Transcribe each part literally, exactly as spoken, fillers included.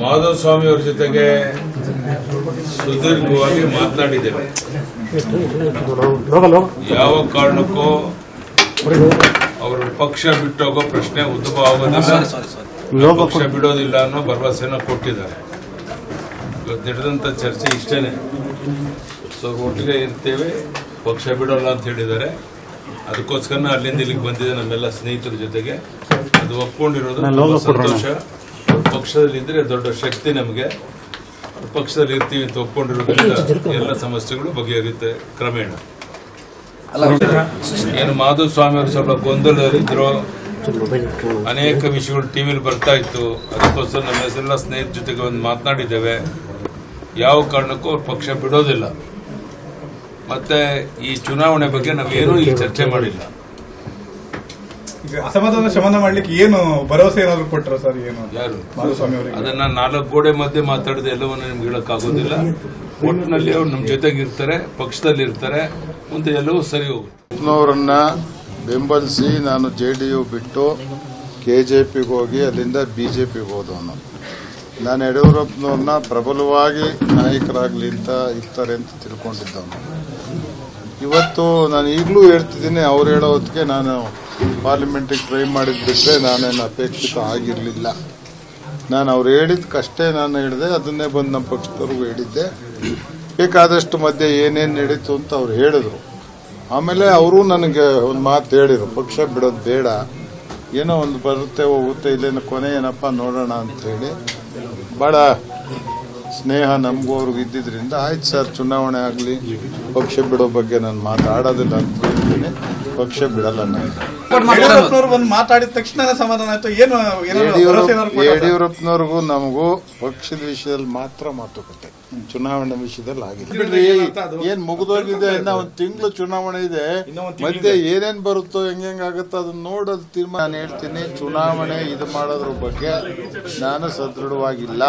ಮಾಧವಸ್ವಾಮಿ ಅವರ ಜೊತೆಗೆ ಸುದೀರ್ಘವಾಗಿ ಮಾತನಾಡಿದ್ದೇವೆ. ಯಾವ ಕಾರಣಕ್ಕೂ ಅವರು ಪಕ್ಷ ಬಿಟ್ಟೋಗೋ ಪ್ರಶ್ನೆ ಉದ್ಭವ ಆಗೋದಿಲ್ಲ, ಪಕ್ಷ ಬಿಡೋದಿಲ್ಲ ಅನ್ನೋ ಭರವಸೆನ ಕೊಟ್ಟಿದ್ದಾರೆ. ಇವತ್ತು ನಡೆದಂತ ಚರ್ಚೆ ಇಷ್ಟೇನೆ. ಸೊ ಒಟ್ಟಿಗೆ ಇರ್ತೇವೆ, ಪಕ್ಷ ಬಿಡೋಲ್ಲ ಅಂತ ಹೇಳಿದ್ದಾರೆ. ಅದಕ್ಕೋಸ್ಕರ ಅಲ್ಲಿಂದ ಇಲ್ಲಿಗೆ ಬಂದಿದೆ ನಮ್ಮೆಲ್ಲ ಸ್ನೇಹಿತರ ಜೊತೆಗೆ. ಅದು ಒಪ್ಕೊಂಡಿರೋದು ಸಂತೋಷ. ಪಕ್ಷದಲ್ಲಿ ಇದ್ರೆ ದೊಡ್ಡ ಶಕ್ತಿ ನಮಗೆ. ಪಕ್ಷದಲ್ಲಿ ಇರ್ತೀವಿ ಅಂತ ಒಪ್ಕೊಂಡಿರೋದ್ರಿಂದ ಎಲ್ಲ ಸಮಸ್ಯೆಗಳು ಬಗೆಹರಿಯುತ್ತೆ ಕ್ರಮೇಣ. ಏನು ಮಾಧವಸ್ವಾಮಿ ಅವರು ಸ್ವಲ್ಪ ಗೊಂದಲದಲ್ಲಿದ್ರು, ಅನೇಕ ವಿಷಯಗಳು ಟಿವಿಲಿ ಬರ್ತಾ ಇತ್ತು. ಅದಕ್ಕೋಸ್ಕರ ನಮ್ಮ ಹೆಸರೆಲ್ಲ ಸ್ನೇಹಿತರ ಜೊತೆಗೆ ಒಂದು ಮಾತನಾಡಿದ್ದೇವೆ. ಯಾವ ಕಾರಣಕ್ಕೂ ಅವ್ರು ಪಕ್ಷ ಬಿಡೋದಿಲ್ಲ. ಮತ್ತೆ ಈ ಚುನಾವಣೆ ಬಗ್ಗೆ ನಾವೇನೂ ಈ ಚರ್ಚೆ ಮಾಡಿಲ್ಲ. ಅಸಮಾಧಾನ ಶಮನ ಮಾಡ್ಲಿಕ್ಕೆ ಏನು ಭರವಸೆ ಏನಾದ್ರು ಕೊಟ್ಟರು ಸರ್? ಏನು ಯಾರು ಅದನ್ನ ನಾಲ್ಕು ಗೋಡೆ ಮಧ್ಯೆ ಮಾತಾಡಿದ ಎಲ್ಲವನ್ನ ನಿಮ್ಗೆ ಹೇಳಕ್ಕಾಗೋದಿಲ್ಲ. ಒಟ್ಟಿನಲ್ಲಿ ಅವ್ರು ನಮ್ಮ ಜೊತೆಗೆ ಇರ್ತಾರೆ, ಪಕ್ಷದಲ್ಲಿ ಇರ್ತಾರೆ, ಮುಂದೆ ಎಲ್ಲವೂ ಸರಿ ಹೋಗುತ್ತೆ. ಅವರನ್ನ ಬೆಂಬಲಿಸಿ ನಾನು ಜೆಡಿಯು ಬಿಟ್ಟು ಕೆಜೆಪಿಗೆ ಹೋಗಿ ಅಲ್ಲಿಂದ ಬಿಜೆಪಿಗೆ ಹೋದವನು. ನಾನು ಯಡಿಯೂರಪ್ಪನವ್ರನ್ನ ಪ್ರಬಲವಾಗಿ ನಾಯಕರಾಗಲಿ ಅಂತ ಇರ್ತಾರೆ ಅಂತ ತಿಳ್ಕೊಂಡಿದ್ದವನು. ಇವತ್ತು ನಾನು ಈಗಲೂ ಹೇಳ್ತಿದ್ದೀನಿ, ಅವ್ರು ಹೇಳೋ ಹೊತ್ತಿಗೆ ನಾನು ಪಾರ್ಲಿಮೆಂಟಿಗೆ ಟ್ರೈ ಮಾಡಿದ್ ಬಿಟ್ಟರೆ ನಾನೇನು ಅಪೇಕ್ಷಿತ ಆಗಿರಲಿಲ್ಲ. ನಾನು ಅವ್ರು ಹೇಳಿದ್ದಕ್ಕಷ್ಟೇ ನಾನು ಹೇಳಿದೆ, ಅದನ್ನೇ ಬಂದು ನಮ್ಮ ಪಕ್ಷದವ್ರಿಗೂ ಹೇಳಿದ್ದೆ. ಬೇಕಾದಷ್ಟು ಮಧ್ಯೆ ಏನೇನು ನಡೀತು ಅಂತ ಅವ್ರು ಹೇಳಿದ್ರು. ಆಮೇಲೆ ಅವರು ನನಗೆ ಒಂದು ಮಾತು ಹೇಳಿದರು, ಪಕ್ಷ ಬಿಡೋದು ಬೇಡ, ಏನೋ ಒಂದು ಬರುತ್ತೆ ಹೋಗುತ್ತೆ, ಇಲ್ಲೇನು ಕೊನೆ ಏನಪ್ಪ ನೋಡೋಣ ಅಂಥೇಳಿ. ಭಾಳ ಸ್ನೇಹ ನಮಗೂ ಅವ್ರಿಗೆ ಇದ್ದಿದ್ದರಿಂದ ಆಯ್ತು ಸರ್ ಚುನಾವಣೆ ಆಗಲಿ, ಪಕ್ಷ ಬಿಡೋ ಬಗ್ಗೆ ನಾನು ಮಾತಾಡೋದಿಲ್ಲ ಅಂತ ಹೇಳ್ತೀನಿ. ಪಕ್ಷ ಬಿಡಲ್ಲ ನಾನು. ಬಂದು ಮಾತಾಡಿದ ತಕ್ಷಣ ಸಮಾಧಾನ ಆಯ್ತು. ಏನು ಯಡಿಯೂರಪ್ಪನವ್ರಿಗೂ ನಮಗೂ ಪಕ್ಷದ ವಿಷಯದಲ್ಲಿ ಮಾತ್ರ ಮಾತುಕತೆ, ಚುನಾವಣೆ ವಿಷಯದಲ್ಲಿ ಆಗಿದೆ. ಏನ್ ಮುಗಿದೋಗಿದೆ, ಇನ್ನ ಒಂದು ತಿಂಗಳು ಚುನಾವಣೆ ಇದೆ. ಮತ್ತೆ ಏನೇನ್ ಬರುತ್ತೋ ಹೆಂಗಾಗುತ್ತೋ ಅದನ್ನ ನೋಡೋದು ತೀರ್ಮಾನ. ನಾನು ಹೇಳ್ತೀನಿ, ಚುನಾವಣೆ ಇದು ಮಾಡೋದ್ರ ಬಗ್ಗೆ ನಾನು ಸದೃಢವಾಗಿಲ್ಲ.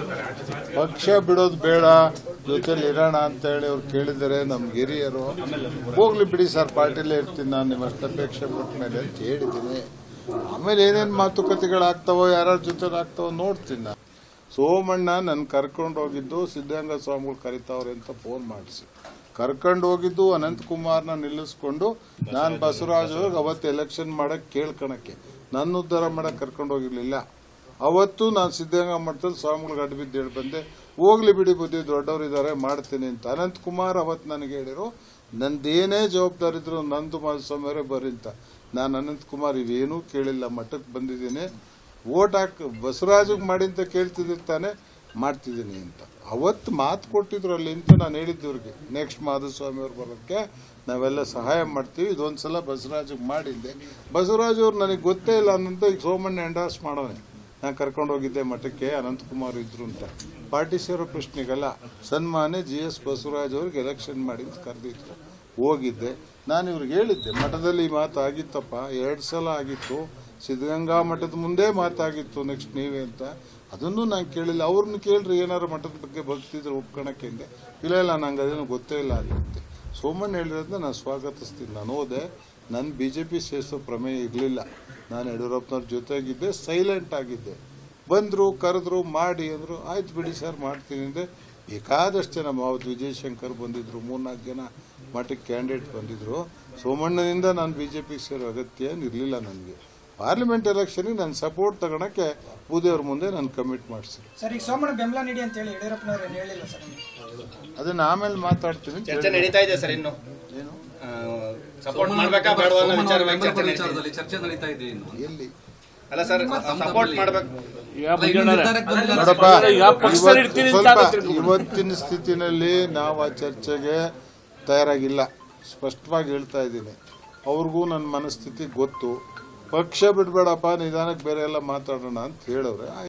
ಪಕ್ಷ ಬಿಡೋದು ಬೇಡ, ಜೊತೆಲಿ ಇರೋಣ ಅಂತ ಹೇಳಿ ಅವ್ರು ಕೇಳಿದರೆ ನಮ್ಗೆ ಹಿರಿಯರು, ಹೋಗ್ಲಿ ಬಿಡಿ ಸರ್ ಪಾರ್ಟಿಲೇ ಇರ್ತೀನಿ ನಾನು ನಿಮ್ಮ ಅಷ್ಟಪೇಕ್ಷೆ ಪಟ್ಟ ಮೇಲೆ ಅಂತ ಹೇಳಿದ್ದೀನಿ. ಆಮೇಲೆ ಏನೇನು ಮಾತುಕತೆಗಳಾಗ್ತಾವೋ ಯಾರ್ಯಾರ ಜೊತೆ ಆಗ್ತಾವೋ ನೋಡ್ತೀನಿ ನಾನು. ಸೋಮಣ್ಣ ನನ್ನ ಕರ್ಕೊಂಡು ಹೋಗಿದ್ದು ಸಿದ್ದಗಂಗಾ ಸ್ವಾಮಿಗಳು ಕರಿತಾವ್ರೆ ಅಂತ ಫೋನ್ ಮಾಡಿಸಿ ಕರ್ಕೊಂಡು ಹೋಗಿದ್ದು ಅನಂತಕುಮಾರ್ನ ನಿಲ್ಲಿಸ್ಕೊಂಡು ನಾನು ಬಸವರಾಜ್ ಅವ್ರಿಗೆ ಅವತ್ತು ಎಲೆಕ್ಷನ್ ಮಾಡಕ್ ಕೇಳ್ಕಣಕ್ಕೆ, ನನ್ನ ಉದ್ಧಾರ ಮಾಡಕ್ ಕರ್ಕೊಂಡು ಹೋಗಿರ್ಲಿಲ್ಲ. ಅವತ್ತು ನಾನು ಸಿದ್ದಗಂಗಾ ಮಠದಲ್ಲಿ ಸ್ವಾಮಿಗಳಿಗೆ ಅಡ್ಬಿದ್ದು ಹೇಳಿ ಬಂದೆ, ಹೋಗ್ಲಿ ಬಿಡಿ ಬುದ್ಧಿ ದೊಡ್ಡವರಿದ್ದಾರೆ ಮಾಡ್ತೀನಿ ಅಂತ. ಅನಂತಕುಮಾರ್ ಅವತ್ತು ನನಗೆ ಹೇಳಿರು, ನಂದೇನೇ ಜವಾಬ್ದಾರಿ ಇದ್ರು ನಂದು ಮಾಧುಸ್ವಾಮಿ ಅವರೇ ಬರ್ರಿ ಅಂತ. ನಾನು ಅನಂತಕುಮಾರ್ ಇವೇನೂ ಕೇಳಿಲ್ಲ, ಮಠಕ್ಕೆ ಬಂದಿದ್ದೀನಿ, ವೋಟ್ ಹಾಕಿ ಬಸವರಾಜಿಗೆ ಮಾಡಿ ಅಂತ ಕೇಳ್ತಿದ್ದಿರ್ತಾನೆ ಮಾಡ್ತಿದ್ದೀನಿ ಅಂತ. ಅವತ್ತು ಮಾತು ಕೊಟ್ಟಿದ್ರು ಅಲ್ಲಿ ಅಂತ ನಾನು ಹೇಳಿದ್ದವ್ರಿಗೆ, ನೆಕ್ಸ್ಟ್ ಮಾಧುಸ್ವಾಮಿ ಅವ್ರು ಬರೋಕ್ಕೆ ನಾವೆಲ್ಲ ಸಹಾಯ ಮಾಡ್ತೀವಿ, ಇದೊಂದ್ಸಲ ಬಸವರಾಜಿಗೆ ಮಾಡಿದ್ದೆ. ಬಸವರಾಜ್ ಅವ್ರು ನನಗೆ ಗೊತ್ತೇ ಇಲ್ಲ ಅನ್ನಂತ ಈಗ ಸೋಮಣ್ಣ ಎಂಡಾರ್ಸ್ ಮಾಡೋನೆ. ನಾನು ಕರ್ಕೊಂಡು ಹೋಗಿದ್ದೆ ಮಠಕ್ಕೆ, ಅನಂತಕುಮಾರ್ ಇದ್ರು ಅಂತ. ಪಾರ್ಟಿ ಸೇರೋ ಪ್ರಶ್ನೆಗಲ್ಲ, ಸನ್ಮಾನ್ಯ ಜಿ ಎಸ್ ಬಸವರಾಜ್ ಅವ್ರಿಗೆ ಎಲೆಕ್ಷನ್ ಮಾಡಿ ಅಂತ ಕರೆದಿದ್ರು, ಹೋಗಿದ್ದೆ. ನಾನು ಇವ್ರಿಗೆ ಹೇಳಿದ್ದೆ, ಮಠದಲ್ಲಿ ಈ ಮಾತು ಆಗಿತ್ತಪ್ಪ, ಎರಡು ಸಲ ಆಗಿತ್ತು, ಸಿದ್ಧಗಂಗಾ ಮಠದ ಮುಂದೆ ಮಾತಾಗಿತ್ತು, ನೆಕ್ಸ್ಟ್ ನೀವೇ ಅಂತ. ಅದನ್ನು ನಾನು ಕೇಳಿಲ್ಲ. ಅವ್ರನ್ನ ಕೇಳ್ರಿ ಏನಾರು ಮಠದ ಬಗ್ಗೆ ಭಕ್ತಿದ್ರೆ ಒಪ್ಕೊಳಕ್ಕೆ. ಇಲ್ಲ ಇಲ್ಲ ನಂಗೆ ಅದೇನು ಗೊತ್ತೇ ಇಲ್ಲ ಆಗುತ್ತೆ. ಸೋಮಣ್ಣ ಹೇಳಿರೋದನ್ನ ನಾನು ಸ್ವಾಗತಿಸ್ತೀನಿ. ನಾನು ಹೋದೆ, ನನ್ನ ಬಿ ಜೆ ಪಿ ಸೇರಿಸೋ ಪ್ರಮೇಯ ಇರಲಿಲ್ಲ. ನಾನು ಯಡಿಯೂರಪ್ಪನವ್ರ ಜೊತೆಗಿದ್ದೆ, ಸೈಲೆಂಟ್ ಆಗಿದ್ದೆ. ಬಂದರು, ಕರೆದ್ರು, ಮಾಡಿ ಅಂದರು, ಆಯ್ತು ಬಿಡಿ ಸರ್ ಮಾಡ್ತೀನಿ ಅಂದೆ. ಬೇಕಾದಷ್ಟು ಜನ ಮಾವತ್ ವಿಜಯಶಂಕರ್ ಬಂದಿದ್ರು, ಮೂರ್ನಾಲ್ಕು ಜನ ಮಠಕ್ಕೆ ಕ್ಯಾಂಡಿಡೇಟ್ ಬಂದಿದ್ರು. ಸೋಮಣ್ಣನಿಂದ ನಾನು ಬಿ ಜೆ ಪಿಗೆ ಸೇರೋ ಅಗತ್ಯ ಇರಲಿಲ್ಲ ನನಗೆ. ಪಾರ್ಲಿಮೆಂಟ್ ಎಲೆಕ್ಷನ್ಗೆ ನಾನು ಸಪೋರ್ಟ್ ತಗೊಳಕ್ಕೆ ಬೂದಿಯವ್ರ ಮುಂದೆ ನಾನು ಕಮಿಟ್ ಮಾಡಿಸಿದೆ. ಸರ್, ಈಗ ಸೋಮಣ್ಣ ಬೆಂಬಲ ನೀಡಿ ಅಂತ ಹೇಳಿ ಯಡಿಯೂರಪ್ಪನವರು ಏನು ಹೇಳಿಲ್ಲ ಸರ್? ಅದನ್ನ ಆಮೇಲೆ ಮಾತಾಡ್ತೀನಿ. ಚರ್ಚೆ ನಡೀತಾ ಇದೆ ಸರ್, ಇನ್ನು ಏನು ಸಪೋರ್ಟ್ ಮಾಡಬೇಕಾ ಬೇಡವಾ ಅನ್ನೋ ವಿಚಾರವಾಗಿ ಚರ್ಚೆ ನಡೀತಾ ಇದೆ. ಎಲ್ಲಿ ಅಲ್ಲ ಸರ್, ಸಪೋರ್ಟ್ ಮಾಡಬೇಕು. ನೋಡಪ್ಪ, ಸ್ವಲ್ಪ ಇವತ್ತಿನ ಸ್ಥಿತಿನಲ್ಲಿ ನಾವು ಆ ಚರ್ಚೆಗೆ ತಯಾರಾಗಿಲ್ಲ, ಸ್ಪಷ್ಟವಾಗಿ ಹೇಳ್ತಾ ಇದ್ದೀನಿ. ಅವ್ರಿಗೂ ನನ್ನ ಮನಸ್ಥಿತಿ ಗೊತ್ತು. ಪಕ್ಷ ಬಿಡಬೇಡಪ್ಪ, ನಿಧಾನಕ್ಕೆ ಬೇರೆ ಎಲ್ಲ ಮಾತಾಡೋಣ ಅಂತ ಹೇಳವ್ರೆ.